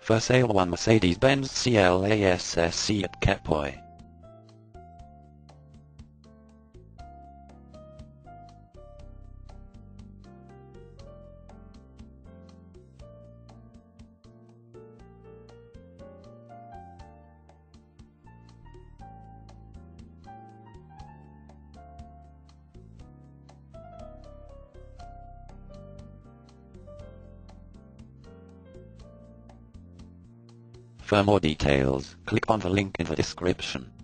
For sale one Mercedes-Benz CLAS SC at Kepoy. For more details, click on the link in the description.